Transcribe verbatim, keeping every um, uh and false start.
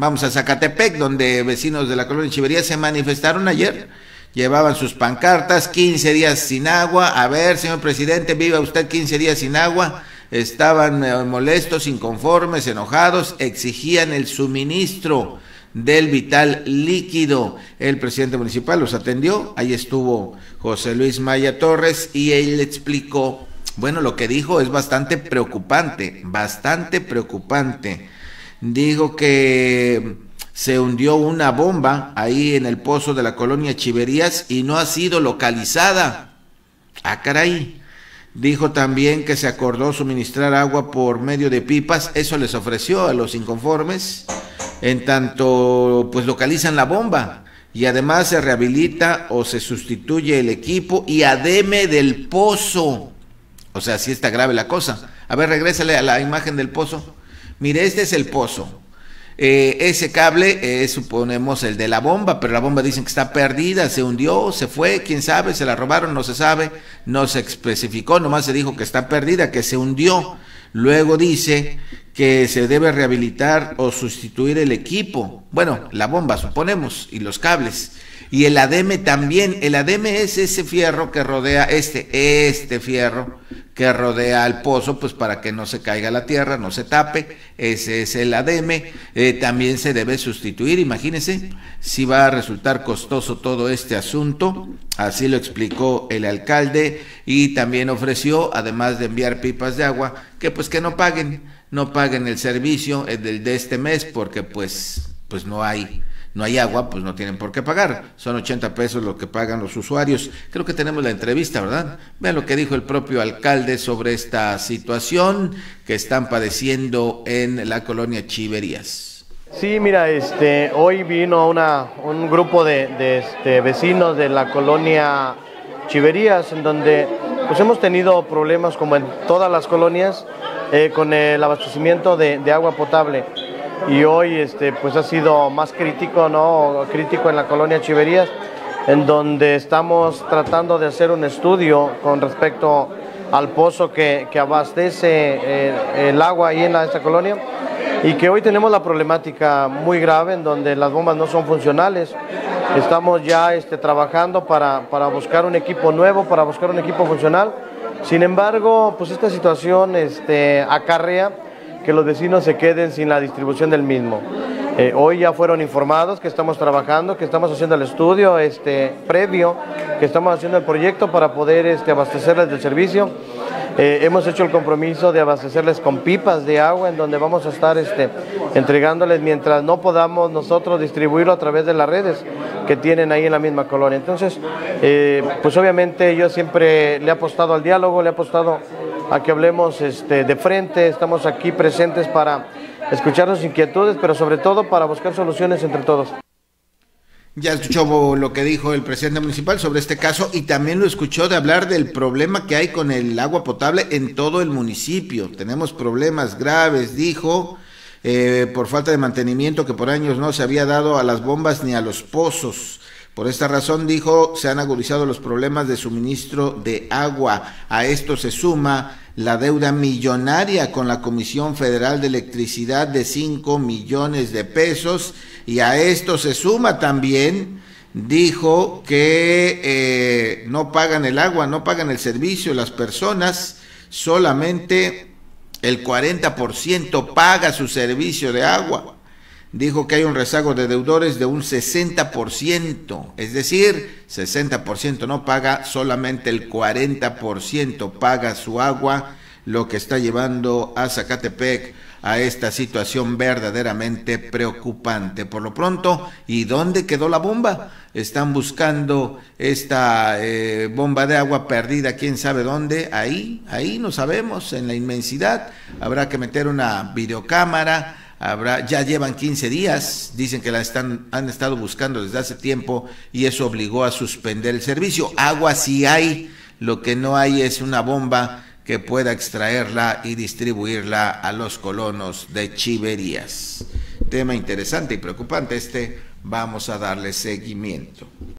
vamos a Zacatepec, donde vecinos de la colonia Chiverías se manifestaron ayer, llevaban sus pancartas, quince días sin agua, a ver, señor presidente, viva usted quince días sin agua, estaban eh, molestos, inconformes, enojados, exigían el suministro del vital líquido. El presidente municipal los atendió, ahí estuvo José Luis Maya Torres y él explicó, bueno, lo que dijo es bastante preocupante, bastante preocupante. Dijo que se hundió una bomba ahí en el pozo de la colonia Chiverías y no ha sido localizada. Ah, caray. Dijo también que se acordó suministrar agua por medio de pipas, eso les ofreció a los inconformes, en tanto pues localizan la bomba, y además se rehabilita o se sustituye el equipo y ademe del pozo. O sea, sí está grave la cosa. A ver, regrésale a la imagen del pozo. Mire, este es el pozo. Eh, ese cable es, suponemos, el de la bomba, pero la bomba dicen que está perdida, se hundió, se fue, quién sabe, se la robaron, no se sabe, no se especificó, nomás se dijo que está perdida, que se hundió. Luego dice que se debe rehabilitar o sustituir el equipo, bueno, la bomba suponemos, y los cables, y el ademe también. El ademe es ese fierro que rodea, este, este fierro que rodea al pozo, pues para que no se caiga la tierra, no se tape, ese es el ademe, eh, también se debe sustituir. Imagínense si va a resultar costoso todo este asunto, así lo explicó el alcalde, y también ofreció, además de enviar pipas de agua, que pues que no paguen, no paguen el servicio el del de este mes, porque pues, pues no hay no hay agua, pues no tienen por qué pagar, son ochenta pesos lo que pagan los usuarios. Creo que tenemos la entrevista, ¿verdad? Vean lo que dijo el propio alcalde sobre esta situación que están padeciendo en la colonia Chiverías. Sí, mira, este, hoy vino una, un grupo de, de este, vecinos de la colonia Chiverías, en donde pues hemos tenido problemas, como en todas las colonias, eh, con el abastecimiento de, de agua potable. Y hoy este, pues ha sido más crítico, ¿no? Crítico en la colonia Chiverías, en donde estamos tratando de hacer un estudio con respecto al pozo que, que abastece eh, el agua ahí en la, esta colonia, y que hoy tenemos la problemática muy grave en donde las bombas no son funcionales. Estamos ya este, trabajando para, para buscar un equipo nuevo, para buscar un equipo funcional. Sin embargo, pues esta situación este, acarrea que los vecinos se queden sin la distribución del mismo. Eh, hoy ya fueron informados que estamos trabajando, que estamos haciendo el estudio este, previo, que estamos haciendo el proyecto para poder este, abastecerles del servicio. Eh, hemos hecho el compromiso de abastecerles con pipas de agua, en donde vamos a estar este, entregándoles mientras no podamos nosotros distribuirlo a través de las redes que tienen ahí en la misma colonia. Entonces, eh, pues obviamente yo siempre le he apostado al diálogo, le he apostado a que hablemos este, de frente. Estamos aquí presentes para escuchar sus inquietudes, pero sobre todo para buscar soluciones entre todos. Ya escuchó lo que dijo el presidente municipal sobre este caso, y también lo escuchó de hablar del problema que hay con el agua potable en todo el municipio. Tenemos problemas graves, dijo, eh, por falta de mantenimiento que por años no se había dado a las bombas ni a los pozos. Por esta razón, dijo, se han agudizado los problemas de suministro de agua. A esto se suma la deuda millonaria con la Comisión Federal de Electricidad de cinco millones de pesos, y a esto se suma también, dijo, que eh, no pagan el agua, no pagan el servicio las personas, solamente el cuarenta por ciento paga su servicio de agua. Dijo que hay un rezago de deudores de un sesenta por ciento, es decir, sesenta por ciento no paga, solamente el cuarenta por ciento paga su agua, lo que está llevando a Zacatepec a esta situación verdaderamente preocupante. Por lo pronto, ¿y dónde quedó la bomba? Están buscando esta eh, bomba de agua perdida, quién sabe dónde, ahí, ahí no sabemos, en la inmensidad. Habrá que meter una videocámara. Habrá, ya llevan quince días, dicen que la están, han estado buscando desde hace tiempo, y eso obligó a suspender el servicio. Agua sí hay, lo que no hay es una bomba que pueda extraerla y distribuirla a los colonos de Chiverías. Tema interesante y preocupante este, vamos a darle seguimiento.